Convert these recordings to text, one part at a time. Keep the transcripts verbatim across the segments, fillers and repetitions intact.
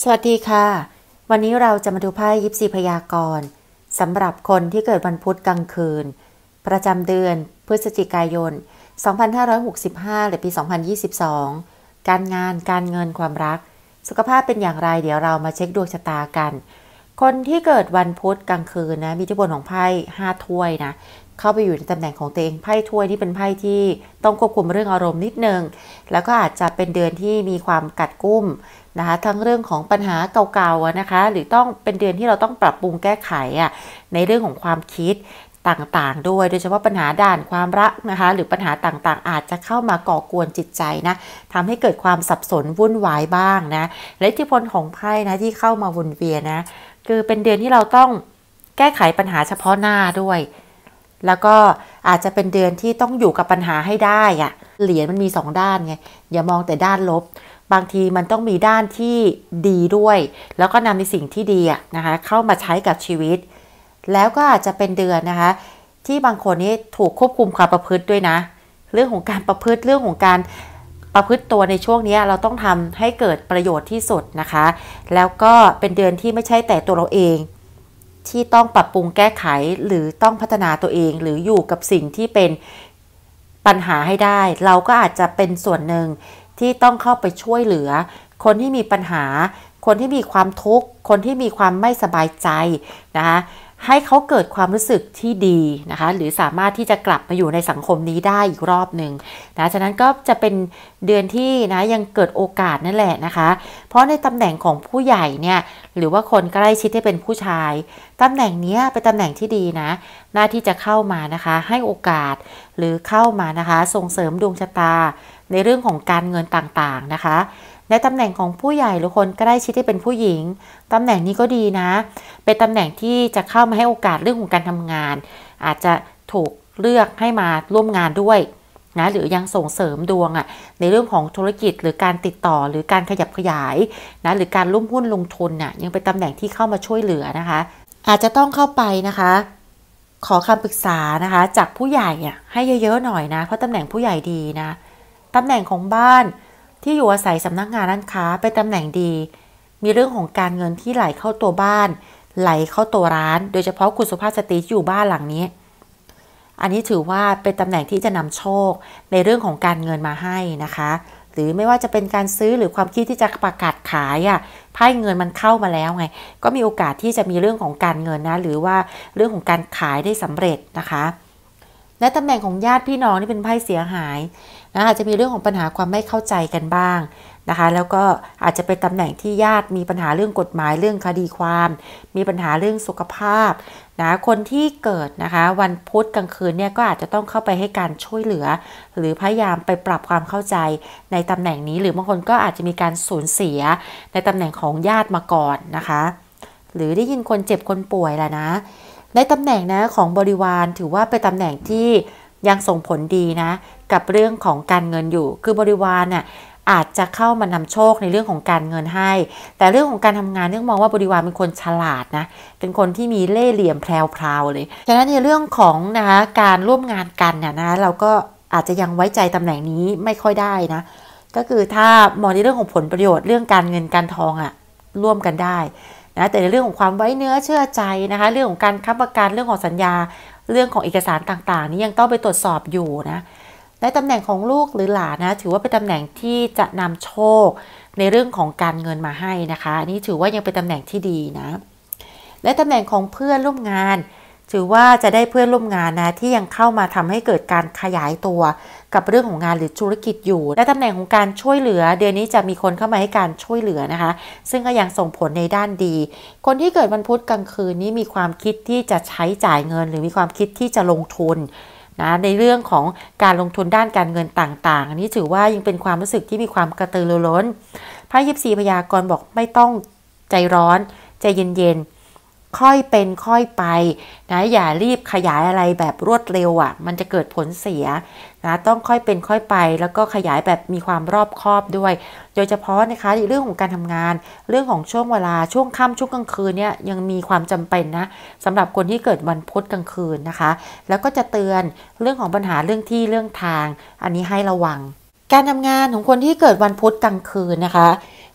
สวัสดีค่ะวันนี้เราจะมาดูไพ่ยิปซีพยากรณ์สำหรับคนที่เกิดวันพุธกลางคืนประจำเดือนพฤศจิกายนสองพันห้าร้อยหกสิบห้าหรือปีสองพันยี่สิบสองการงานการเงินความรักสุขภาพเป็นอย่างไรเดี๋ยวเรามาเช็คดวงชะตากันคนที่เกิดวันพุธกลางคืนนะมีอิทธิพลของไพ่ห้าถ้วยนะเข้าไปอยู่ในตำแหน่งของตัวเองไพ่ถ้วยที่เป็นไพ่ที่ต้องควบคุมเรื่องอารมณ์นิดนึงแล้วก็อาจจะเป็นเดือนที่มีความกัดกุ้มนะคะทั้งเรื่องของปัญหาเก่าๆนะคะหรือต้องเป็นเดือนที่เราต้องปรับปรุงแก้ไขอ่ะในเรื่องของความคิดต่างๆด้วยโดยเฉพาะปัญหาด้านความรักนะคะหรือปัญหาต่างๆอาจจะเข้ามาก่อกวนจิตใจนะทำให้เกิดความสับสนวุ่นวายบ้างนะและอิทธิพลของไพ่นะที่เข้ามาวนเวียนนะคือเป็นเดือนที่เราต้องแก้ไขปัญหาเฉพาะหน้าด้วยแล้วก็อาจจะเป็นเดือนที่ต้องอยู่กับปัญหาให้ได้อะเหรียญมันมีสองด้านไงอย่ามองแต่ด้านลบบางทีมันต้องมีด้านที่ดีด้วยแล้วก็นำในสิ่งที่ดีอะนะคะเข้ามาใช้กับชีวิตแล้วก็อาจจะเป็นเดือนนะคะที่บางคนนี้ถูกควบคุมความประพฤติด้วยนะเรื่องของการประพฤติเรื่องของการประพฤติตัวในช่วงนี้เราต้องทำให้เกิดประโยชน์ที่สุดนะคะแล้วก็เป็นเดือนที่ไม่ใช่แต่ตัวเราเองที่ต้องปรับปรุงแก้ไขหรือต้องพัฒนาตัวเองหรืออยู่กับสิ่งที่เป็นปัญหาให้ได้เราก็อาจจะเป็นส่วนหนึ่งที่ต้องเข้าไปช่วยเหลือคนที่มีปัญหาคนที่มีความทุกข์คนที่มีความไม่สบายใจนะคะให้เขาเกิดความรู้สึกที่ดีนะคะหรือสามารถที่จะกลับมาอยู่ในสังคมนี้ได้อีกรอบหนึ่งนะฉะนั้นก็จะเป็นเดือนที่นะยังเกิดโอกาสนั่นแหละนะคะเพราะในตำแหน่งของผู้ใหญ่เนี่ยหรือว่าคนใกล้ชิดที่เป็นผู้ชายตำแหน่งนี้เป็นตำแหน่งที่ดีนะหน้าที่จะเข้ามานะคะให้โอกาสหรือเข้ามานะคะส่งเสริมดวงชะตาในเรื่องของการเงินต่างๆนะคะในตำแหน่งของผู้ใหญ่หรือคนใกล้ชิดที่เป็นผู้หญิงตำแหน่งนี้ก็ดีนะเป็นตำแหน่งที่จะเข้ามาให้โอกาสเรื่องของการทำงานอาจจะถูกเลือกให้มาร่วมงานด้วยนะหรือยังส่งเสริมดวงอ่ะในเรื่องของธุรกิจหรือการติดต่อหรือการขยับขยายนะหรือการร่วมหุ้นลงทุนน่ะยังเป็นตำแหน่งที่เข้ามาช่วยเหลือนะคะอาจจะต้องเข้าไปนะคะขอคำปรึกษานะคะจากผู้ใหญ่อ่ะให้เยอะๆหน่อยนะเพราะตำแหน่งผู้ใหญ่ดีนะตำแหน่งของบ้านที่อยู่อาศัยสำนักงานร้านค้าเป็นตำแหน่งดีมีเรื่องของการเงินที่ไหลเข้าตัวบ้านไหลเข้าตัวร้านโดยเฉพาะคุณสุภาพสตรีที่อยู่บ้านหลังนี้อันนี้ถือว่าเป็นตำแหน่งที่จะนำโชคในเรื่องของการเงินมาให้นะคะหรือไม่ว่าจะเป็นการซื้อหรือความคิดที่จะประกาศขายอ่ะไพ่เงินมันเข้ามาแล้วไงก็มีโอกาสที่จะมีเรื่องของการเงินนะหรือว่าเรื่องของการขายได้สำเร็จนะคะและตำแหน่งของญาติพี่น้องนี่เป็นไพ่เสียหายนะอาจจะมีเรื่องของปัญหาความไม่เข้าใจกันบ้างนะคะแล้วก็อาจจะเป็นตำแหน่งที่ญาติมีปัญหาเรื่องกฎหมายเรื่องคดีความมีปัญหาเรื่องสุขภาพนะคนที่เกิดนะคะวันพุธกลางคืนเนี่ยก็อาจจะต้องเข้าไปให้การช่วยเหลือหรือพยายามไปปรับความเข้าใจในตำแหน่งนี้หรือบางคนก็อาจจะมีการสูญเสียในตำแหน่งของญาติมาก่อนนะคะหรือได้ยินคนเจ็บคนป่วยแหละนะในตำแหน่งนะของบริวารถือว่าเป็นตำแหน่งที่ยังส่งผลดีนะกับเรื่องของการเงินอยู่คือบริวารน่ะอาจจะเข้ามานำโชคในเรื่องของการเงินให้แต่เรื่องของการทำงานเนื่องมองว่าบริวารเป็นคนฉลาดนะเป็นคนที่มีเล่ห์เหลี่ยมแพรวๆเลยฉะนั้นในเรื่องของนะคะการร่วมงานกันเนี่ยนะเราก็อาจจะยังไว้ใจตำแหน่งนี้ไม่ค่อยได้นะก็คือถ้ามองในเรื่องของผลประโยชน์เรื่องการเงินการทองอะร่วมกันได้นะแต่ในเรื่องของความไว้เนื้อเชื่อใจนะคะเรื่องของการค้ำประกันเรื่องของสัญญาเรื่องของเอกสารต่างๆนี้ยังต้องไปตรวจสอบอยู่นะในตำแหน่งของลูกหรือหลานนะถือว่าเป็นตำแหน่งที่จะนำโชคในเรื่องของการเงินมาให้นะคะอันนี้ถือว่ายังเป็นตำแหน่งที่ดีนะและตำแหน่งของเพื่อนร่วมงานถือว่าจะได้เพื่อนร่วมงานนะที่ยังเข้ามาทำให้เกิดการขยายตัวกับเรื่องของงานหรือธุรกิจอยู่และตำแหน่งของการช่วยเหลือเดือนนี้จะมีคนเข้ามาให้การช่วยเหลือนะคะซึ่งก็ยังส่งผลในด้านดีคนที่เกิดวันพุธกลางคืนนี้มีความคิดที่จะใช้จ่ายเงินหรือมีความคิดที่จะลงทุนนะในเรื่องของการลงทุนด้านการเงินต่างๆอันนี้ถือว่ายังเป็นความรู้สึกที่มีความกระตือรือร้นไพ่ยิปซีพยากรณ์บอกไม่ต้องใจร้อนใจเย็นๆค่อยเป็นค่อยไปนะอย่ารีบขยายอะไรแบบรวดเร็วอ่ะมันจะเกิดผลเสียนะต้องค่อยเป็นค่อยไปแล้วก็ขยายแบบมีความรอบคอบด้วยโดยเฉพาะนะคะในเรื่องของการทำงานเรื่องของช่วงเวลาช่วงค่ำช่วงกลางคืนเนี่ยยังมีความจำเป็นนะสำหรับคนที่เกิดวันพุธกลางคืนนะคะแล้วก็จะเตือนเรื่องของปัญหาเรื่องที่เรื่องทางอันนี้ให้ระวังการทำงานของคนที่เกิดวันพุธกลางคืนนะคะ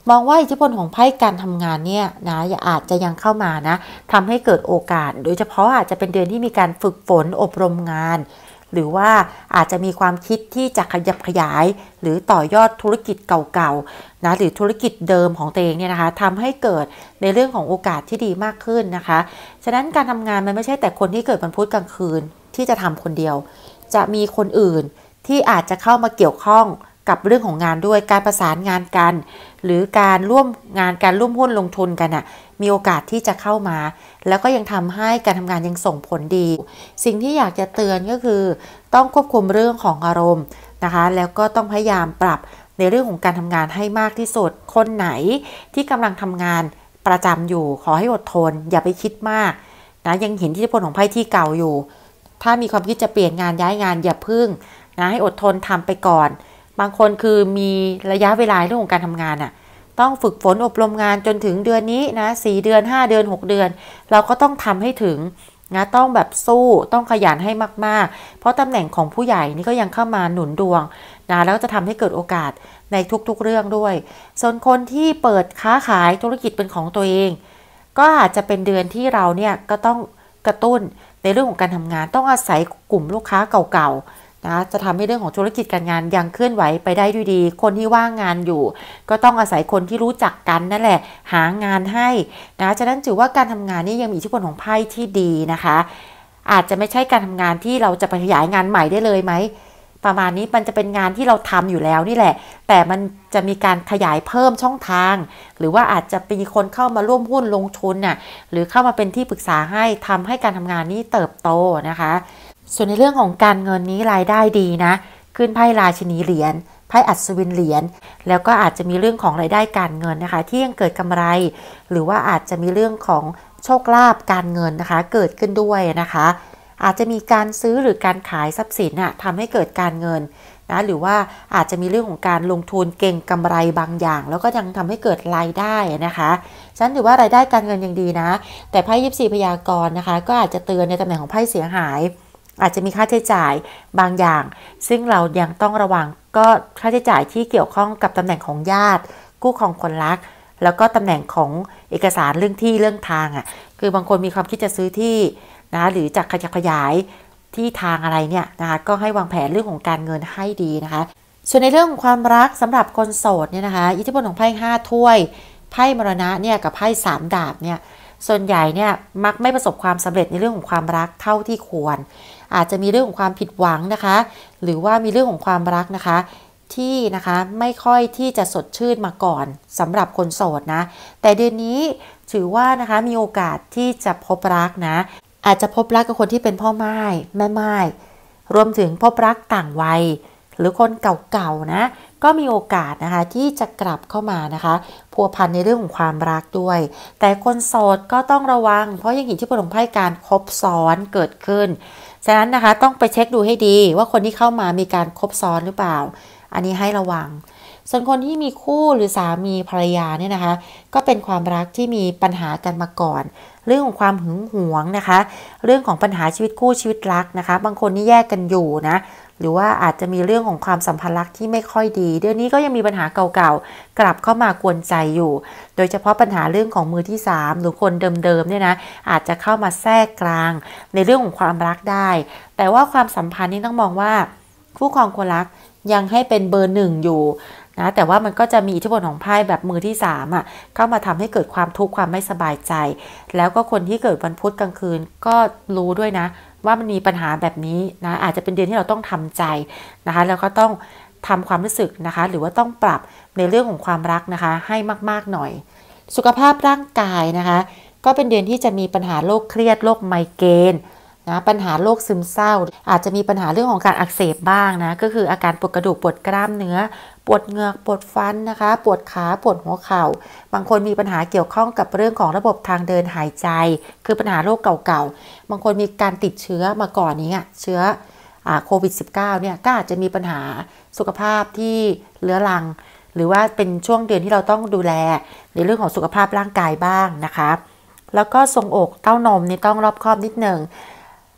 มองว่าอิทธิพลของไพ่การทำงานเนี่ยนะอาจจะยังเข้ามานะทำให้เกิดโอกาสโดยเฉพาะอาจจะเป็นเดือนที่มีการฝึกฝนอบรมงานหรือว่าอาจจะมีความคิดที่จะขยับขยายหรือต่อยอดธุรกิจเก่าๆนะหรือธุรกิจเดิมของตัวเองเนี่ยนะคะทำให้เกิดในเรื่องของโอกาสที่ดีมากขึ้นนะคะฉะนั้นการทำงานมันไม่ใช่แต่คนที่เกิดวันพุธกลางคืนที่จะทำคนเดียวจะมีคนอื่นที่อาจจะเข้ามาเกี่ยวข้องกับเรื่องของงานด้วยการประสานงานกันหรือการร่วมงานการร่วมหุ้นลงทุนกันอ่ะมีโอกาสที่จะเข้ามาแล้วก็ยังทำให้การทำงานยังส่งผลดีสิ่งที่อยากจะเตือนก็คือต้องควบคุมเรื่องของอารมณ์นะคะแล้วก็ต้องพยายามปรับในเรื่องของการทำงานให้มากที่สุดคนไหนที่กำลังทำงานประจำอยู่ขอให้อดทนอย่าไปคิดมากนะยังเห็นอิทธิพลของไพ่ที่เก่าอยู่ถ้ามีความคิดจะเปลี่ยนงานย้ายงานอย่าพึ่งนะให้อดทนทำไปก่อนบางคนคือมีระยะเวลาเรื่องของการทำงานอ่ะต้องฝึกฝนอบรมงานจนถึงเดือนนี้นะสี่เดือนห้าเดือนหกเดือนเราก็ต้องทำให้ถึงนะต้องแบบสู้ต้องขยันให้มากๆเพราะตำแหน่งของผู้ใหญ่นี่ก็ยังเข้ามาหนุนดวงนะแล้วก็จะทำให้เกิดโอกาสในทุกๆเรื่องด้วยส่วนคนที่เปิดค้าขายธุรกิจเป็นของตัวเองก็อาจจะเป็นเดือนที่เราเนี่ยก็ต้องกระตุ้นในเรื่องของการทำงานต้องอาศัยกลุ่มลูกค้าเก่าๆนะจะทำให้เรื่องของธุรกิจการงานยังเคลื่อนไหวไปได้ด้วยดีคนที่ว่างงานอยู่ก็ต้องอาศัยคนที่รู้จักกันนั่นแหละหางานให้นะฉะนั้นถือว่าการทำงานนี่ยังมีอิทธิพลของไพ่ที่ดีนะคะอาจจะไม่ใช่การทำงานที่เราจะไปขยายงานใหม่ได้เลยไหมประมาณนี้มันจะเป็นงานที่เราทำอยู่แล้วนี่แหละแต่มันจะมีการขยายเพิ่มช่องทางหรือว่าอาจจะมีคนเข้ามาร่วมหุ้นลงทุนน่ะหรือเข้ามาเป็นที่ปรึกษาให้ทำให้การทำงานนี้เติบโตนะคะส่วนในเรื่องของการเงินนี้รายได้ดีนะขึ้นไพ่ราชินีเหรียญไพ่อัศวินเหรียญแล้วก็อาจจะมีเรื่องของรายได้การเงินนะคะที่ยังเกิดกำไรหรือว่าอาจจะมีเรื่องของโชคลาภการเงินนะคะเกิดขึ้นด้วยนะคะอาจจะมีการซื้อหรือการขายทรัพย์สินน่ะทำให้เกิดการเงินนะหรือว่าอาจจะมีเรื่องของการลงทุนเก่งกำไรบางอย่างแล้วก็ยังทำให้เกิดรายได้นะคะฉันถือว่ารายได้การเงินยังดีนะแต่ไพ่ยิปซีพยากรณ์นะคะก็อาจจะเตือนในตำแหน่งของไพ่เสียหายอาจจะมีค่าใช้จ่ายบางอย่างซึ่งเรายังต้องระวังก็ค่าใช้จ่ายที่เกี่ยวข้องกับตำแหน่งของญาติคู่ครองคนรักแล้วก็ตำแหน่งของเอกสารเรื่องที่เรื่องทางอ่ะคือบางคนมีความคิดจะซื้อที่นะหรือจะขยับขยายที่ทางอะไรเนี่ยนะคะก็ให้วางแผนเรื่องของการเงินให้ดีนะคะส่วนในเรื่องของความรักสำหรับคนโสดเนี่ยนะคะอิทธิพลของไพ่ห้าถ้วยไพ่มรณะเนี่ยกับไพ่สามดาบเนี่ยส่วนใหญ่เนี่ยมักไม่ประสบความสำเร็จในเรื่องของความรักเท่าที่ควรอาจจะมีเรื่องของความผิดหวังนะคะหรือว่ามีเรื่องของความรักนะคะที่นะคะไม่ค่อยที่จะสดชื่นมาก่อนสำหรับคนโสดนะแต่เดือนนี้ถือว่านะคะมีโอกาสที่จะพบรักนะอาจจะพบรักกับคนที่เป็นพ่อม่ายแม่ม่ายรวมถึงพบรักต่างวัยหรือคนเก่าๆนะก็มีโอกาสนะคะที่จะกลับเข้ามานะคะพัวพันในเรื่องของความรักด้วยแต่คนโสดก็ต้องระวังเพราะยังเห็นที่ผลของไพ่การคบซ้อนเกิดขึ้นฉะนั้นนะคะต้องไปเช็คดูให้ดีว่าคนที่เข้ามามีการคบซ้อนหรือเปล่าอันนี้ให้ระวังส่วนคนที่มีคู่หรือสามีภรรยาเนี่ยนะคะก็เป็นความรักที่มีปัญหากันมาก่อนเรื่องของความหึงหวงนะคะเรื่องของปัญหาชีวิตคู่ชีวิตรักนะคะบางคนนี่แยกกันอยู่นะหรือว่าอาจจะมีเรื่องของความสัมพันธ์รักที่ไม่ค่อยดีเดือนนี้ก็ยังมีปัญหาเก่าๆกลับเข้ามากวนใจอยู่โดยเฉพาะปัญหาเรื่องของมือที่สามหรือคนเดิมๆเนี่ยนะอาจจะเข้ามาแทรกกลางในเรื่องของความรักได้แต่ว่าความสัมพันธ์นี้ต้องมองว่าคู่ครองคนรักยังให้เป็นเบอร์หนึ่งอยู่นะแต่ว่ามันก็จะมีอิทธิพลของไพ่แบบมือที่สามอ่ะเข้ามาทำให้เกิดความทุกข์ความไม่สบายใจแล้วก็คนที่เกิดวันพุธกลางคืนก็รู้ด้วยนะว่ามันมีปัญหาแบบนี้นะอาจจะเป็นเดือนที่เราต้องทำใจนะคะแล้วก็ต้องทำความรู้สึกนะคะหรือว่าต้องปรับในเรื่องของความรักนะคะให้มากๆหน่อยสุขภาพร่างกายนะคะก็เป็นเดือนที่จะมีปัญหาโรคเครียดโรคไมเกรนนะปัญหาโรคซึมเศร้าอาจจะมีปัญหาเรื่องของการอักเสบบ้างนะก็คืออาการปวดกระดูกปวดกล้ามเนื้อปวดเหงือกปวดฟันนะคะปวดขาปวดหัวเข่าบางคนมีปัญหาเกี่ยวข้องกับเรื่องของระบบทางเดินหายใจคือปัญหาโรคเก่าๆบางคนมีการติดเชื้อมาก่อนนี้เชื้อโควิด สิบเก้า เนี่ยก็อาจจะมีปัญหาสุขภาพที่เรื้อรังหรือว่าเป็นช่วงเดือนที่เราต้องดูแลในเรื่องของสุขภาพร่างกายบ้างนะคะแล้วก็ทรงอกเต้านมนี่ต้องรอบคอบนิดหนึ่ง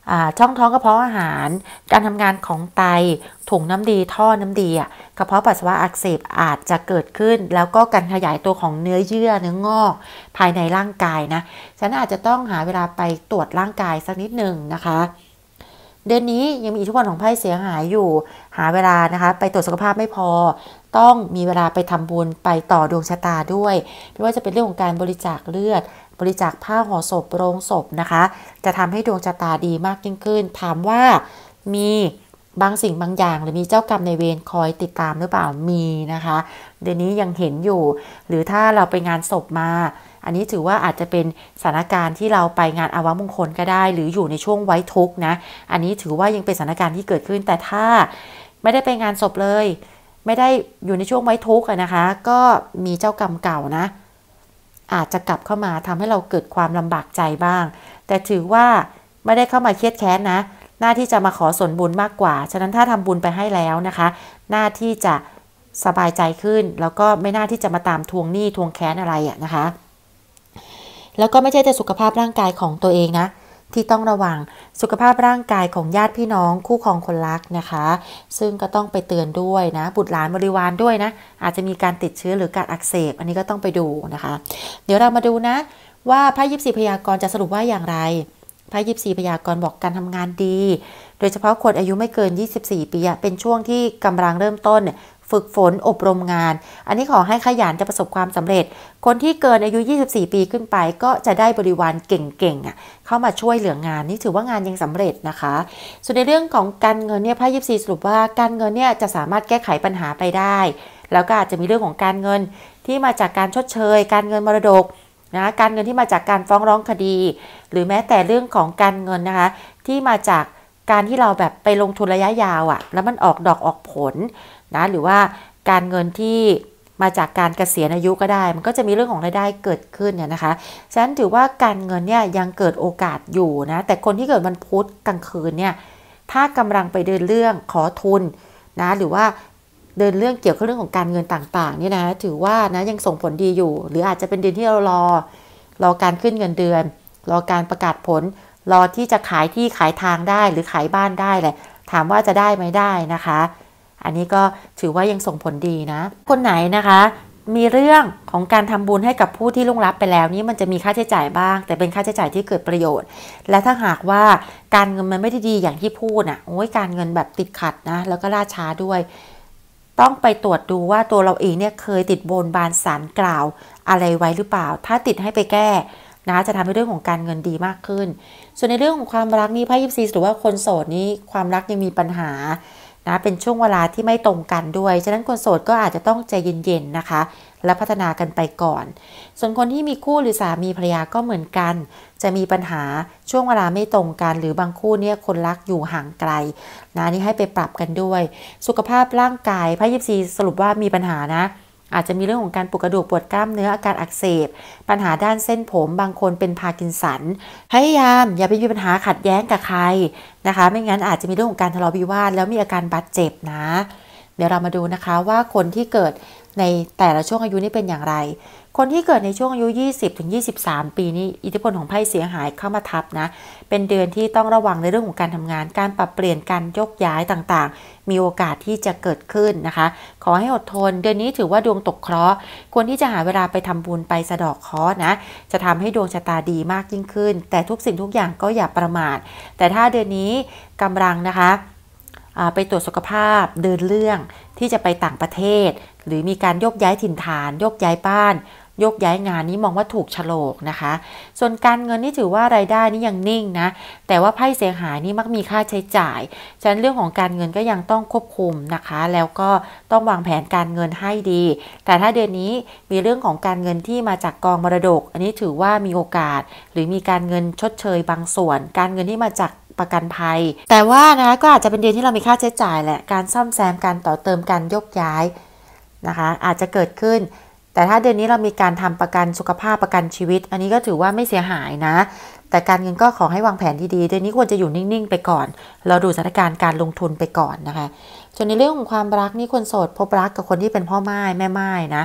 ช่องท้องกระเพาะอาหารการทำงานของไตถุงน้ำดีท่อน้ำดีอ่ะกระเพาะปัสสาวะอักเสบอาจจะเกิดขึ้นแล้วก็การขยายตัวของเนื้อเยื่อเนื้องอกภายในร่างกายนะฉะนั้นอาจจะต้องหาเวลาไปตรวจร่างกายสักนิดหนึ่งนะคะเดือนนี้ยังมีอิทธิพลของไพ่เสียหายอยู่หาเวลานะคะไปตรวจสุขภาพไม่พอต้องมีเวลาไปทำบุญไปต่อดวงชะตาด้วยไม่ว่าจะเป็นเรื่องของการบริจาคเลือดบริจาคผ้าห่อศพโรงศพนะคะจะทำให้ดวงชะตาดีมากยิ่งขึ้นถามว่ามีบางสิ่งบางอย่างหรือมีเจ้ากรรมในเวรคอยติดตามหรือเปล่ามีนะคะเดี๋ยวนี้ยังเห็นอยู่หรือถ้าเราไปงานศพมาอันนี้ถือว่าอาจจะเป็นสถานการณ์ที่เราไปงานอวมงคลก็ได้หรืออยู่ในช่วงไว้ทุกข์นะอันนี้ถือว่ายังเป็นสถานการณ์ที่เกิดขึ้นแต่ถ้าไม่ได้ไปงานศพเลยไม่ได้อยู่ในช่วงไว้ทุกข์นะคะก็มีเจ้ากรรมเก่านะอาจจะกลับเข้ามาทำให้เราเกิดความลำบากใจบ้างแต่ถือว่าไม่ได้เข้ามาเครียดแค้นนะหน้าที่จะมาขอส่วนบุญมากกว่าฉะนั้นถ้าทำบุญไปให้แล้วนะคะหน้าที่จะสบายใจขึ้นแล้วก็ไม่น่าที่จะมาตามทวงหนี้ทวงแค้นอะไรอะนะคะแล้วก็ไม่ใช่แต่สุขภาพร่างกายของตัวเองนะที่ต้องระวังสุขภาพร่างกายของญาติพี่น้องคู่ครองคนรักนะคะซึ่งก็ต้องไปเตือนด้วยนะบุตรหลานบริวารด้วยนะอาจจะมีการติดเชื้อหรือการอักเสบอันนี้ก็ต้องไปดูนะคะเดี๋ยวเรามาดูนะว่าไพ่ยิปซีพยากรณ์จะสรุปว่าอย่างไรไพ่ยิปซีพยากรณ์บอกการทำงานดีโดยเฉพาะคนอายุไม่เกินยี่สิบสี่ปีเป็นช่วงที่กำลังเริ่มต้นฝึกฝนอบรมงานอันนี้ขอให้ขยันจะประสบความสำเร็จคนที่เกินอายุยี่สิบสี่ปีขึ้นไปก็จะได้บริวารเก่งๆเข้ามาช่วยเหลืองานนี่ถือว่างานยังสำเร็จนะคะส่วนในเรื่องของการเงินเนี่ยไพ่ยิปซีสรุปว่าการเงินเนี่ยจะสามารถแก้ไขปัญหาไปได้แล้วก็อาจจะมีเรื่องของการเงินที่มาจากการชดเชยการเงินมรดกนะการเงินที่มาจากการฟ้องร้องคดีหรือแม้แต่เรื่องของการเงินนะคะที่มาจากการที่เราแบบไปลงทุนระยะยาวอะแล้วมันออกดอกออกผลนะหรือว่าการเงินที่มาจากการเกษียณอายุก็ได้มันก็จะมีเรื่องของรายได้เกิดขึ้นเนี่ยนะคะฉะนั้นถือว่าการเงินเนี่ยยังเกิดโอกาสอยู่นะแต่คนที่เกิดวันพุธกลางคืนเนี่ยถ้ากำลังไปเดินเรื่องขอทุนนะหรือว่าเดินเรื่องเกี่ยวกับเรื่องของการเงินต่างๆนี่นะถือว่านะยังส่งผลดีอยู่หรืออาจจะเป็นเดือนที่เรารอรอการขึ้นเงินเดือนรอการประกาศผลรอที่จะขายที่ขายทางได้หรือขายบ้านได้แหละถามว่าจะได้ไหมได้นะคะอันนี้ก็ถือว่ายังส่งผลดีนะคนไหนนะคะมีเรื่องของการทำบุญให้กับผู้ที่ล่วงลับไปแล้วนี่มันจะมีค่าใช้จ่ายบ้างแต่เป็นค่าใช้จ่ายที่เกิดประโยชน์และถ้าหากว่าการเงินมันไม่ได้ดีอย่างที่พูดอ่ะโอ้ยการเงินแบบติดขัดนะแล้วก็ล่าช้าด้วยต้องไปตรวจดูว่าตัวเราเองเนี่ยเคยติดบนบานสารกล่าวอะไรไว้หรือเปล่าถ้าติดให้ไปแก้นะจะทำให้เรื่องของการเงินดีมากขึ้นส่วนในเรื่องของความรักนี่ไพ่ยิปซีหรือว่าคนโสดนี่ความรักยังมีปัญหานะเป็นช่วงเวลาที่ไม่ตรงกันด้วยฉะนั้นคนโสดก็อาจจะต้องใจเย็นๆนะคะและพัฒนากันไปก่อนส่วนคนที่มีคู่หรือสามีภรรยาก็เหมือนกันจะมีปัญหาช่วงเวลาไม่ตรงกันหรือบางคู่เนี่ยคนรักอยู่ห่างไกลนะนี่ให้ไปปรับกันด้วยสุขภาพร่างกายไพ่ยิปซีสรุปว่ามีปัญหานะอาจจะมีเรื่องของการปวดกระดูกปวดกล้ามเนื้ออาการอักเสบปัญหาด้านเส้นผมบางคนเป็นพาร์กินสันพยายามอย่าไปมีปัญหาขัดแย้งกับใครนะคะไม่งั้นอาจจะมีเรื่องของการทะเลาะวิวาทแล้วมีอาการบาดเจ็บนะเดี๋ยวเรามาดูนะคะว่าคนที่เกิดในแต่ละช่วงอายุนี่เป็นอย่างไรคนที่เกิดในช่วงอายุ ยี่สิบถึงยี่สิบสาม ปีนี้อิทธิพลของไพ่เสียหายเข้ามาทับนะเป็นเดือนที่ต้องระวังในเรื่องของการทำงานการปรับเปลี่ยนการยกย้ายต่างๆมีโอกาสที่จะเกิดขึ้นนะคะขอให้อดทนเดือนนี้ถือว่าดวงตกเคราะห์ควรที่จะหาเวลาไปทำบุญไปสะเดาะเคราะห์นะจะทำให้ดวงชะตาดีมากยิ่งขึ้นแต่ทุกสิ่งทุกอย่างก็อย่าประมาทแต่ถ้าเดือนนี้กำลังนะคะไปตรวจสุขภาพเดินเรื่องที่จะไปต่างประเทศหรือมีการยกย้ายถิ่นฐานยกย้ายบ้านยกย้ายงานนี้มองว่าถูกโฉลกนะคะส่วนการเงินนี่ถือว่ารายได้นี่ยังนิ่งนะแต่ว่าไพ่เสียหายนี่มักมีค่าใช้จ่ายฉะนั้นเรื่องของการเงินก็ยังต้องควบคุมนะคะแล้วก็ต้องวางแผนการเงินให้ดีแต่ถ้าเดือนนี้มีเรื่องของการเงินที่มาจากกองมรดกอันนี้ถือว่ามีโอกาสหรือมีการเงินชดเชยบางส่วนการเงินที่มาจากประกันภัยแต่ว่านะก็อาจจะเป็นเดือนที่เรามีค่าใช้จ่ายแหละการซ่อมแซมการต่อเติมการยกย้ายนะคะอาจจะเกิดขึ้นแต่ถ้าเดือนนี้เรามีการทำประกันสุขภาพประกันชีวิตอันนี้ก็ถือว่าไม่เสียหายนะแต่การเงินก็ขอให้วางแผนดีๆเดือนนี้ควรจะอยู่นิ่งๆไปก่อนเราดูสถานการณ์การลงทุนไปก่อนนะคะส่วนในเรื่องของความรักนี่คนโสดพบรักกับคนที่เป็นพ่อม่ายแม่ม่ายนะ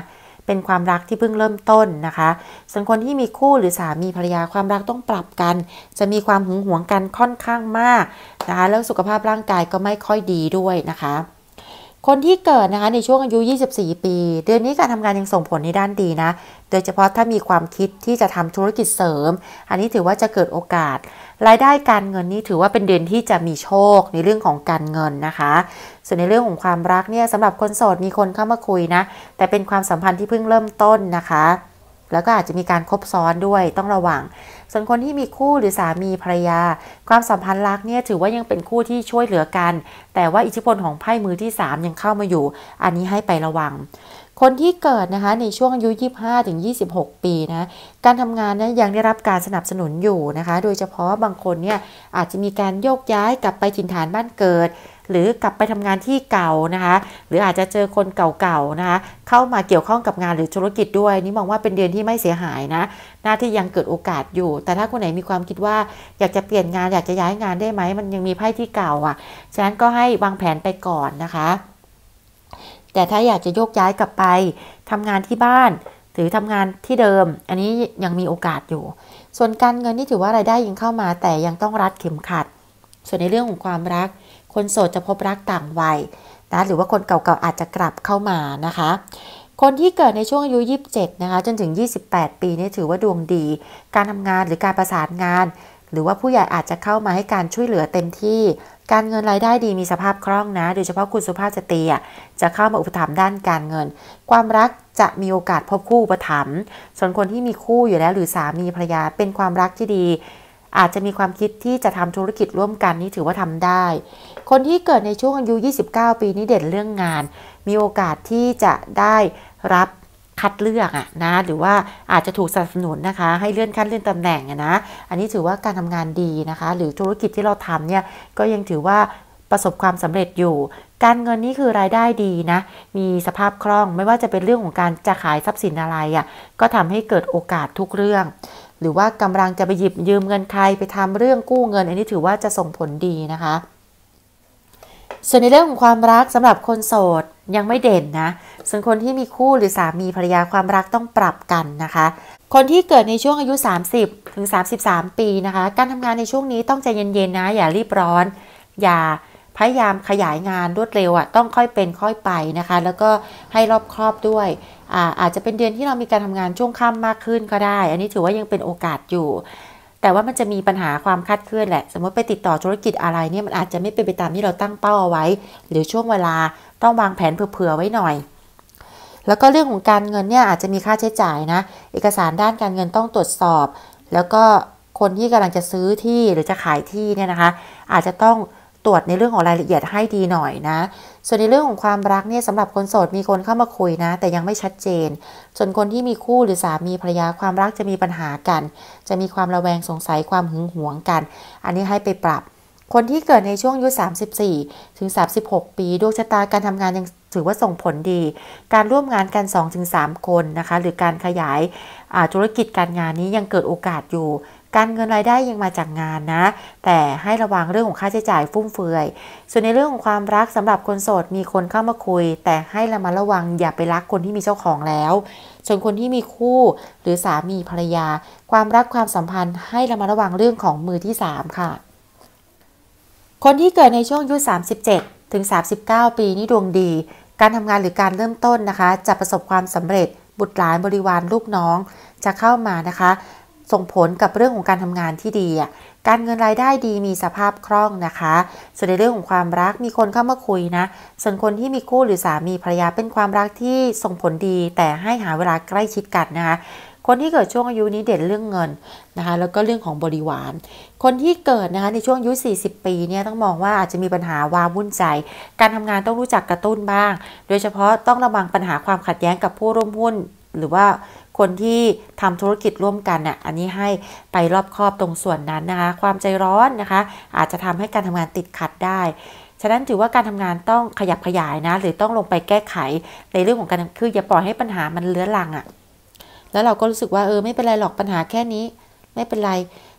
เป็นความรักที่เพิ่งเริ่มต้นนะคะส่วนคนที่มีคู่หรือสามีภรรยาความรักต้องปรับกันจะมีความหึงหวงกันค่อนข้างมากนะคะแล้วสุขภาพร่างกายก็ไม่ค่อยดีด้วยนะคะคนที่เกิดนะคะในช่วงอายุยี่สิบสี่ปีเดือนนี้การทำงานยังส่งผลในด้านดีนะโดยเฉพาะถ้ามีความคิดที่จะทำธุรกิจเสริมอันนี้ถือว่าจะเกิดโอกาสรายได้การเงินนี้ถือว่าเป็นเดือนที่จะมีโชคในเรื่องของการเงินนะคะส่วนในเรื่องของความรักเนี่ยสำหรับคนโสดมีคนเข้ามาคุยนะแต่เป็นความสัมพันธ์ที่เพิ่งเริ่มต้นนะคะแล้วก็อาจจะมีการคบซ้อนด้วยต้องระวังส่วนคนที่มีคู่หรือสามีภรรยาความสัมพันธ์รักเนี่ยถือว่ายังเป็นคู่ที่ช่วยเหลือกันแต่ว่าอิทธิพลของไพ่มือที่สามยังเข้ามาอยู่อันนี้ให้ไประวังคนที่เกิดนะคะในช่วงอายุยี่สิบห้าถึงยี่สิบหกปีนะการทำงานนะยังได้รับการสนับสนุนอยู่นะคะโดยเฉพาะบางคนเนี่ยอาจจะมีการโยกย้ายกลับไปถิ่นฐานบ้านเกิดหรือกลับไปทำงานที่เก่านะคะหรืออาจจะเจอคนเก่าๆนะคะเข้ามาเกี่ยวข้องกับงานหรือธุรกิจด้วยนี่มองว่าเป็นเดือนที่ไม่เสียหายนะหน้าที่ยังเกิดโอกาสอยู่แต่ถ้าคนไหนมีความคิดว่าอยากจะเปลี่ยนงานอยากจะย้ายงานได้ไหมมันยังมีไพ่ที่เก่าอ่ะฉะนั้นก็ให้วางแผนไปก่อนนะคะแต่ถ้าอยากจะโยกย้ายกลับไปทำงานที่บ้านหรือทำงานที่เดิมอันนี้ยังมีโอกาสอยู่ส่วนการเงินนี่ถือว่ารายได้ยังเข้ามาแต่ยังต้องรัดเข็มขัดส่วนในเรื่องของความรักคนโสดจะพบรักต่างวัยนะหรือว่าคนเก่าๆอาจจะกลับเข้ามานะคะคนที่เกิดในช่วงอายุยี่สิบเจ็ดนะคะจนถึงยี่สิบแปดปีนี่ถือว่าดวงดีการทำงานหรือการประสานงานหรือว่าผู้ใหญ่อาจจะเข้ามาให้การช่วยเหลือเต็มที่การเงินรายได้ดีมีสภาพคล่องนะโดยเฉพาะคุณสุภาพสตรีจะเข้ามาอุปถัมภ์ด้านการเงินความรักจะมีโอกาสพบคู่อุปถัมภ์ส่วนคนที่มีคู่อยู่แล้วหรือสามีภรรยาเป็นความรักที่ดีอาจจะมีความคิดที่จะทำธุรกิจร่วมกันนี่ถือว่าทำได้คนที่เกิดในช่วงอายุยี่สิบเก้าปีนี้เด่นเรื่องงานมีโอกาสที่จะได้รับคัดเลือกอะนะหรือว่าอาจจะถูกสนับสนุนนะคะให้เลื่อนขั้นเลื่อนตำแหน่งอะนะอันนี้ถือว่าการทำงานดีนะคะหรือธุรกิจที่เราทำเนี่ยก็ยังถือว่าประสบความสำเร็จอยู่การเงินนี่คือรายได้ดีนะมีสภาพคล่องไม่ว่าจะเป็นเรื่องของการจะขายทรัพย์สินอะไรอะก็ทำให้เกิดโอกาสทุกเรื่องหรือว่ากำลังจะไปหยิบยืมเงินใครไปทำเรื่องกู้เงินอันนี้ถือว่าจะส่งผลดีนะคะส่วนในเรื่องของความรักสำหรับคนโสดยังไม่เด่นนะส่วนคนที่มีคู่หรือสามีภรรยาความรักต้องปรับกันนะคะคนที่เกิดในช่วงอายุสามสิบถึงสามสิบสามปีนะคะการทำงานในช่วงนี้ต้องใจเย็นๆนะอย่ารีบร้อนอย่าพยายามขยายงานรวดเร็วอ่ะต้องค่อยเป็นค่อยไปนะคะแล้วก็ให้รอบครอบด้วยอ่าอาจจะเป็นเดือนที่เรามีการทำงานช่วงค่ำมากขึ้นก็ได้อันนี้ถือว่ายังเป็นโอกาสอยู่แต่ว่ามันจะมีปัญหาความคลาดเคลื่อนแหละสมมติไปติดต่อธุรกิจอะไรเนี่ยมันอาจจะไม่เป็นไปตามที่เราตั้งเป้าเอาไว้หรือช่วงเวลาต้องวางแผนเผื่อๆไว้หน่อยแล้วก็เรื่องของการเงินเนี่ยอาจจะมีค่าใช้จ่ายนะเอกสารด้านการเงินต้องตรวจสอบแล้วก็คนที่กำลังจะซื้อที่หรือจะขายที่เนี่ยนะคะอาจจะต้องตรวจในเรื่องของรายละเอียดให้ดีหน่อยนะส่วนในเรื่องของความรักเนี่ยสำหรับคนโสดมีคนเข้ามาคุยนะแต่ยังไม่ชัดเจนส่วนคนที่มีคู่หรือสามีภรรยาความรักจะมีปัญหากันจะมีความระแวงสงสัยความหึงหวงกันอันนี้ให้ไปปรับคนที่เกิดในช่วงอายุสามสิบสี่ถึงสามสิบหกปีดวงชะตาการทำงานยังถือว่าส่งผลดีการร่วมงานกัน สองถึงสาม คนนะคะหรือการขยายธุรกิจการงานนี้ยังเกิดโอกาสอยู่การเงินรายได้ยังมาจากงานนะแต่ให้ระวังเรื่องของค่าใช้จ่ายฟุ่มเฟือยส่วนในเรื่องของความรักสำหรับคนโสดมีคนเข้ามาคุยแต่ให้ระมัดระวังอย่าไปรักคนที่มีเจ้าของแล้วส่วนคนที่มีคู่หรือสามีภรรยาความรักความสัมพันธ์ให้ระมัดระวังเรื่องของมือที่สามค่ะคนที่เกิดในช่วงอายุสามสิบเจ็ดถึงสามสิบเก้าปีนี่ดวงดีการทำงานหรือการเริ่มต้นนะคะจะประสบความสำเร็จบุตรหลานบริวารลูกน้องจะเข้ามานะคะส่งผลกับเรื่องของการทำงานที่ดีอ่ะการเงินรายได้ดีมีสภาพคล่องนะคะส่วนในเรื่องของความรักมีคนเข้ามาคุยนะส่วนคนที่มีคู่หรือสามีภรรยาเป็นความรักที่ส่งผลดีแต่ให้หาเวลาใกล้ชิดกันนะคะคนที่เกิดช่วงอายุนี้เด่นเรื่องเงินนะคะแล้วก็เรื่องของบริวารคนที่เกิดนะคะในช่วงอายุสี่สิบปีเนี่ยต้องมองว่าอาจจะมีปัญหาวาวุ่นใจการทำงานต้องรู้จักกระตุ้นบ้างโดยเฉพาะต้องระวังปัญหาความขัดแย้งกับผู้ร่วมหุ้นหรือว่าคนที่ทำธุรกิจร่วมกันน่ะอันนี้ให้ไปรอบคอบตรงส่วนนั้นนะคะความใจร้อนนะคะอาจจะทำให้การทำงานติดขัดได้ฉะนั้นถือว่าการทำงานต้องขยับขยายนะหรือต้องลงไปแก้ไขในเรื่องของการคืออย่าปล่อยให้ปัญหามันเลื้อรังอ่ะแล้วเราก็รู้สึกว่าเออไม่เป็นไรหรอกปัญหาแค่นี้ไม่เป็นไร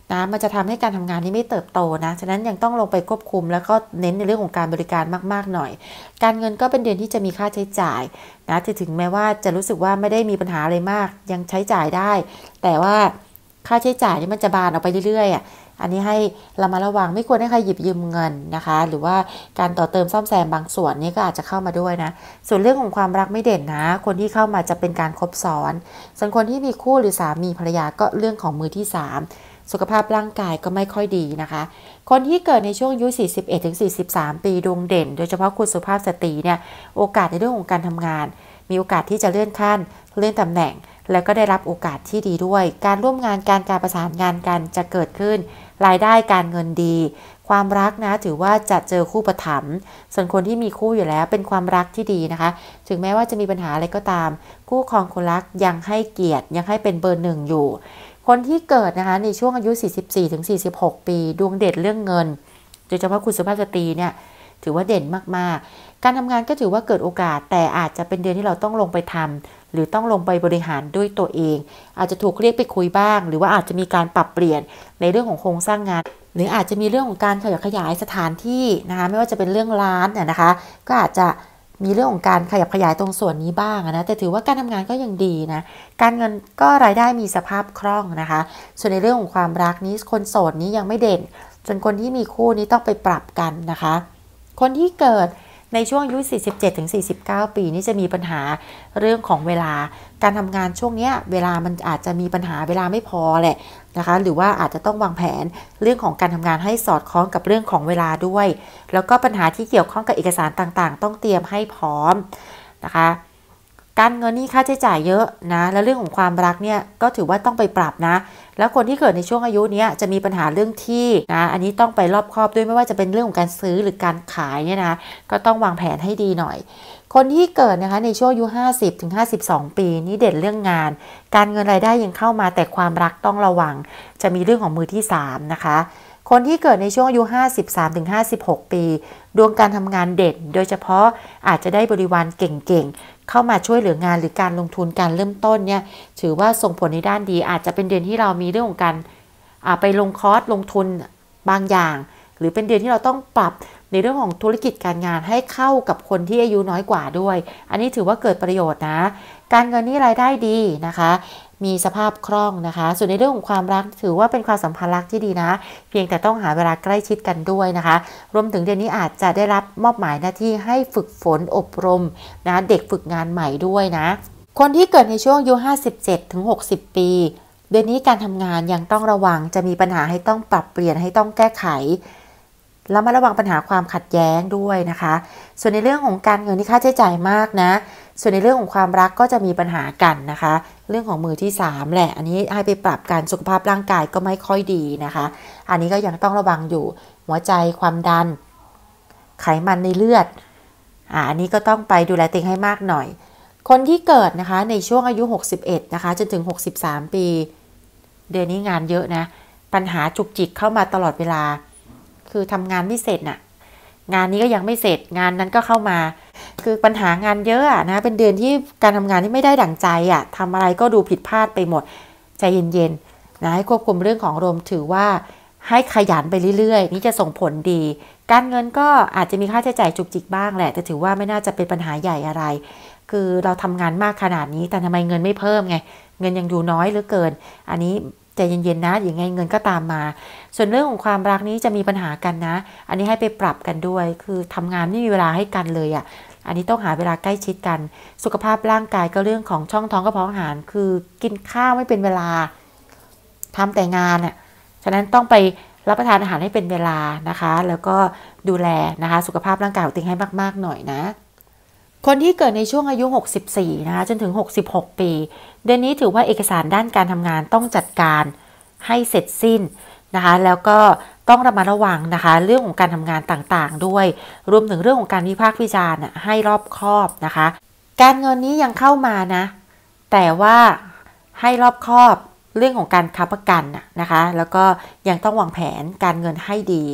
นะมันจะทำให้การทำงานนี้ไม่เติบโตนะฉะนั้นยังต้องลงไปควบคุมแล้วก็เน้นในเรื่องของการบริการมากๆหน่อยการเงินก็เป็นเดือนที่จะมีค่าใช้จ่ายนะถึงแม้ว่าจะรู้สึกว่าไม่ได้มีปัญหาอะไรมากยังใช้จ่ายได้แต่ว่าค่าใช้จ่ายนี่มันจะบานออกไปเรื่อยๆอ่ะอันนี้ให้เรามาระวังไม่ควรให้ใครหยิบยืมเงินนะคะหรือว่าการต่อเติมซ่อมแซมบางส่วนนี้ก็อาจจะเข้ามาด้วยนะส่วนเรื่องของความรักไม่เด่นนะคนที่เข้ามาจะเป็นการคบซ้อนส่วนคนที่มีคู่หรือสามีภรรยาก็เรื่องของมือที่สามสุขภาพร่างกายก็ไม่ค่อยดีนะคะคนที่เกิดในช่วงอายุ สี่สิบเอ็ดถึงสี่สิบสาม ปีดวงเด่นโดยเฉพาะคุณสุภาพสตรีเนี่ยโอกาสในเรื่องของการทำงานมีโอกาสที่จะเลื่อนขั้นเลื่อนตำแหน่งแล้วก็ได้รับโอกาสที่ดีด้วยการร่วมงานการการประสานงานกันจะเกิดขึ้นรายได้การเงินดีความรักนะถือว่าจะเจอคู่ประถมส่วนคนที่มีคู่อยู่แล้วเป็นความรักที่ดีนะคะถึงแม้ว่าจะมีปัญหาอะไรก็ตามคู่ครองคนรักยังให้เกียรติยังให้เป็นเบอร์หนึ่งอยู่คนที่เกิดนะคะในช่วงอายุ สี่สิบสี่ถึงสี่สิบหก ปีดวงเด่นเรื่องเงินโดยเฉพาะคุณสุภาพสตรีเนี่ยถือว่าเด่นมากๆการทำงานก็ถือว่าเกิดโอกาสแต่อาจจะเป็นเดือนที่เราต้องลงไปทำหรือต้องลงไปบริหารด้วยตัวเองอาจจะถูกเรียกไปคุยบ้างหรือว่าอาจจะมีการปรับเปลี่ยนในเรื่องของโครงสร้างงานหรืออาจจะมีเรื่องของการขยับขยายสถานที่นะคะไม่ว่าจะเป็นเรื่องร้านนะคะก็อาจจะมีเรื่องของการขยับขยายตรงส่วนนี้บ้างนะแต่ถือว่าการทำงานก็ยังดีนะการเงินก็รายได้มีสภาพคล่องนะคะส่วนในเรื่องของความรักนี้คนโสดนี้ยังไม่เด่นส่วนคนที่มีคู่นี้ต้องไปปรับกันนะคะคนที่เกิดในช่วงอายุ สี่สิบเจ็ดถึงสี่สิบเก้า ปีนี้จะมีปัญหาเรื่องของเวลาการทำงานช่วงนี้เวลามันอาจจะมีปัญหาเวลาไม่พอแหละนะคะหรือว่าอาจจะต้องวางแผนเรื่องของการทำงานให้สอดคล้องกับเรื่องของเวลาด้วยแล้วก็ปัญหาที่เกี่ยวข้องกับเอกสารต่างๆต้องเตรียมให้พร้อมนะคะการเงินนี่ค่าใช้จ่ายเยอะนะแล้วเรื่องของความรักเนี่ยก็ถือว่าต้องไปปรับนะแล้วคนที่เกิดในช่วงอายุนี้จะมีปัญหาเรื่องที่นะอันนี้ต้องไปรอบคอบด้วยไม่ว่าจะเป็นเรื่องของการซื้อหรือการขายเนี่ยนะก็ต้องวางแผนให้ดีหน่อยคนที่เกิดนะคะในช่วงอายุ ห้าสิบถึงห้าสิบสอง ปีนี่เด่นเรื่องงานการเงินรายได้ยังเข้ามาแต่ความรักต้องระวังจะมีเรื่องของมือที่สามนะคะคนที่เกิดในช่วงอายุ ห้าสิบสามถึงห้าสิบหก ปีดวงการทำงานเด่นโดยเฉพาะอาจจะได้บริวารเก่งๆเข้ามาช่วยเหลืองานหรือการลงทุนการเริ่มต้นเนี่ยถือว่าส่งผลในด้านดีอาจจะเป็นเดือนที่เรามีเรื่องของการไปลงคอร์สลงทุนบางอย่างหรือเป็นเดือนที่เราต้องปรับในเรื่องของธุรกิจการงานให้เข้ากับคนที่อายุน้อยกว่าด้วยอันนี้ถือว่าเกิดประโยชน์นะการเงินนี่รายได้ดีนะคะมีสภาพคล่องนะคะส่วนในเรื่องของความรักถือว่าเป็นความสัมพันธ์รักที่ดีนะเพียงแต่ต้องหาเวลาใกล้ชิดกันด้วยนะคะรวมถึงเดือนนี้อาจจะได้รับมอบหมายหน้าที่ให้ฝึกฝนอบรมนะเด็กฝึกงานใหม่ด้วยนะคนที่เกิดในช่วงอายุ ห้าสิบเจ็ดถึงหกสิบ ปีเดือนนี้การทำงานยังต้องระวังจะมีปัญหาให้ต้องปรับเปลี่ยนให้ต้องแก้ไขแล้วมาระวังปัญหาความขัดแย้งด้วยนะคะส่วนในเรื่องของการเงินที่ค่าใช้จ่ายมากนะส่วนในเรื่องของความรักก็จะมีปัญหากันนะคะเรื่องของมือที่สามแหละอันนี้ให้ไปปรับการสุขภาพร่างกายก็ไม่ค่อยดีนะคะอันนี้ก็ยังต้องระวังอยู่หัวใจความดันไขมันในเลือดอ่าอันนี้ก็ต้องไปดูแลตัวเองให้มากหน่อยคนที่เกิดนะคะในช่วงอายุหกสิบเอ็ดนะคะจนถึงหกสิบสามปีเดือนนี้งานเยอะนะปัญหาจุกจิกเข้ามาตลอดเวลาคือทำงานไม่เสร็จน่ะงานนี้ก็ยังไม่เสร็จงานนั้นก็เข้ามาคือปัญหางานเยอะอะนะเป็นเดือนที่การทำงานที่ไม่ได้ดั่งใจอะทำอะไรก็ดูผิดพลาดไปหมดใจเย็นๆนะให้ควบคุมเรื่องของอารมณ์ถือว่าให้ขยันไปเรื่อยๆนี่จะส่งผลดีการเงินก็อาจจะมีค่าใช้จ่ายจุกจิกบ้างแหละแต่ถือว่าไม่น่าจะเป็นปัญหาใหญ่อะไรคือเราทำงานมากขนาดนี้แต่ทำไมเงินไม่เพิ่มไงเงินยังดูน้อยเหลือเกินอันนี้ใจเย็นๆนะอย่างไงเงินก็ตามมาส่วนเรื่องของความรักนี้จะมีปัญหากันนะอันนี้ให้ไปปรับกันด้วยคือทำงานไม่มีเวลาให้กันเลยอ่ะอันนี้ต้องหาเวลาใกล้ชิดกันสุขภาพร่างกายก็เรื่องของช่องท้องกระเพาะอาหารคือกินข้าวไม่เป็นเวลาทำแต่งานอ่ะฉะนั้นต้องไปรับประทานอาหารให้เป็นเวลานะคะแล้วก็ดูแลนะคะสุขภาพร่างกายของตัวเองให้มากๆหน่อยนะคนที่เกิดในช่วงอายุหกสิบสี่นะคะจนถึงหกสิบหกปีเดือนนี้ถือว่าเอกสารด้านการทำงานต้องจัดการให้เสร็จสิ้นนะคะแล้วก็ต้องระมัดระวังนะคะเรื่องของการทำงานต่างๆด้วยรวมถึงเรื่องของการวิพากษ์วิจารณ์ให้รอบคอบนะคะการเงินนี้ยังเข้ามานะแต่ว่าให้รอบคอบเรื่องของการค้ำประกันนะคะแล้วก็ยังต้องวางแผนการเงินให้ดี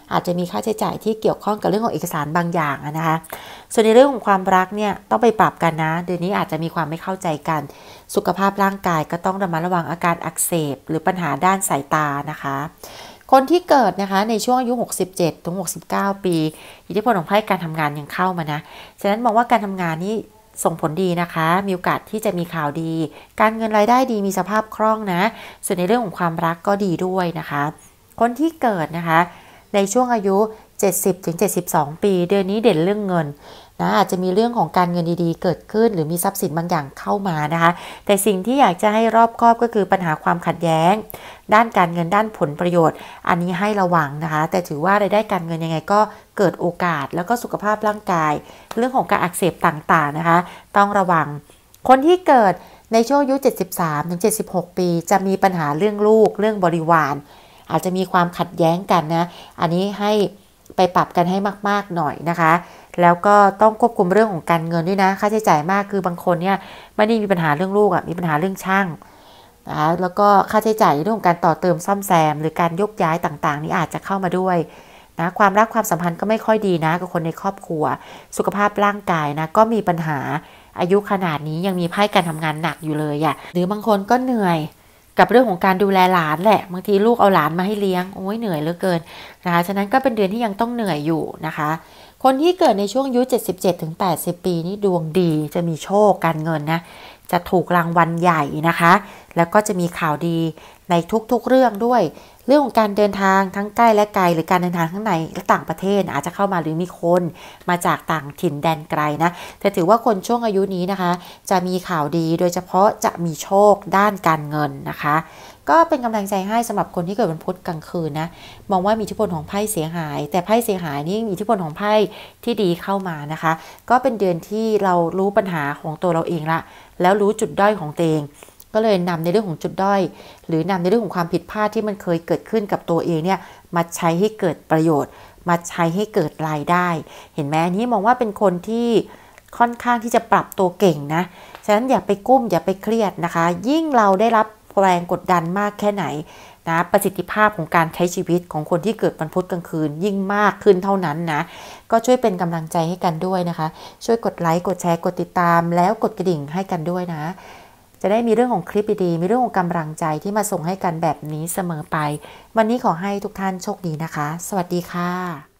อาจจะมีค่าใช้จ่ายที่เกี่ยวข้องกับเรื่องของเอกสารบางอย่างนะคะส่วนในเรื่องของความรักเนี่ยต้องไปปรับกันนะเดือนนี้อาจจะมีความไม่เข้าใจกันสุขภาพร่างกายก็ต้องระมัดระวังอาการอักเสบหรือปัญหาด้านสายตานะคะคนที่เกิดนะคะในช่วงอายุหกสิบเจ็ดถึงหกสิบเก้าปีอิทธิพลของไพ่การทำงานยังเข้ามานะฉะนั้นมองว่าการทำงานนี้ส่งผลดีนะคะมีโอกาสที่จะมีข่าวดีการเงินรายได้ดีมีสภาพคล่องนะส่วนในเรื่องของความรักก็ดีด้วยนะคะคนที่เกิดนะคะในช่วงอายุเจ็ดสิบถึงเจ็ดสิบสองปีเดือนนี้เด่นเรื่องเงินนะอาจจะมีเรื่องของการเงินดีๆเกิดขึ้นหรือมีทรัพย์สินบางอย่างเข้ามานะคะแต่สิ่งที่อยากจะให้รอบคอบก็คือปัญหาความขัดแย้งด้านการเงินด้านผลประโยชน์อันนี้ให้ระวังนะคะแต่ถือว่ารายได้การเงินยังไงก็เกิดโอกาสแล้วก็สุขภาพร่างกายเรื่องของการอักเสบต่างๆนะคะต้องระวังคนที่เกิดในช่วงอายุเจ็ดสิบสามถึงเจ็ดสิบหกปีจะมีปัญหาเรื่องลูกเรื่องบริวารอาจจะมีความขัดแย้งกันนะอันนี้ให้ไปปรับกันให้มากๆหน่อยนะคะแล้วก็ต้องควบคุมเรื่องของการเงินด้วยนะค่าใช้จ่ายมากคือบางคนเนี่ยไม่ได้มีปัญหาเรื่องลูกอ่ะมีปัญหาเรื่องช่างนะคะแล้วก็ค่าใช้จ่ายเรื่องของการต่อเติมซ่อมแซมหรือการยกย้ายต่างๆนี่อาจจะเข้ามาด้วยนะความรักความสัมพันธ์ก็ไม่ค่อยดีนะกับคนในครอบครัวสุขภาพร่างกายนะก็มีปัญหาอายุขนาดนี้ยังมีไพ่การทำงานหนักอยู่เลยอ่ะหรือบางคนก็เหนื่อยกับเรื่องของการดูแลหลานแหละบางทีลูกเอาหลานมาให้เลี้ยงโอ้ยเหนื่อยเหลือเกินนะคะฉะนั้นก็เป็นเดือนที่ยังต้องเหนื่อยอยู่นะคะคนที่เกิดในช่วงอายุเจ็ดสิบเจ็ดถึงแปดสิบปีนี่ดวงดีจะมีโชคการเงินนะจะถูกรางวัลใหญ่นะคะแล้วก็จะมีข่าวดีในทุกๆเรื่องด้วยเรื่องของการเดินทางทั้งใกล้และไกลหรือการเดินทางทั้งในและต่างประเทศอาจจะเข้ามาหรือมีคนมาจากต่างถิ่นแดนไกลนะแต่ถือว่าคนช่วงอายุนี้นะคะจะมีข่าวดีโดยเฉพาะจะมีโชคด้านการเงินนะคะก็เป็นกำลังใจให้สำหรับคนที่เกิดวันพุธกลางคืนนะมองว่ามีอิทธิพลของไพ่เสียหายแต่ไพ่เสียหายนี่มีอิทธิพลของไพ่ที่ดีเข้ามานะคะก็เป็นเดือนที่เรารู้ปัญหาของตัวเราเองละแล้วรู้จุดด้อยของตัวเองก็เลยนำในเรื่องของจุดด้อยหรือนำในเรื่องของความผิดพลาดที่มันเคยเกิดขึ้นกับตัวเองเนี่ยมาใช้ให้เกิดประโยชน์มาใช้ให้เกิดรายได้เห็นไหมอันนี้มองว่าเป็นคนที่ค่อนข้างที่จะปรับตัวเก่งนะฉะนั้นอย่าไปกุ้มอย่าไปเครียดนะคะยิ่งเราได้รับแรงกดดันมากแค่ไหนนะประสิทธิภาพของการใช้ชีวิตของคนที่เกิดวันพุธกลางคืนยิ่งมากขึ้นเท่านั้นนะก็ช่วยเป็นกำลังใจให้กันด้วยนะคะช่วยกดไลค์กดแชร์กดติดตามแล้วกดกระดิ่งให้กันด้วยนะจะได้มีเรื่องของคลิปดีๆมีเรื่องของกำลังใจที่มาส่งให้กันแบบนี้เสมอไปวันนี้ขอให้ทุกท่านโชคดีนะคะสวัสดีค่ะ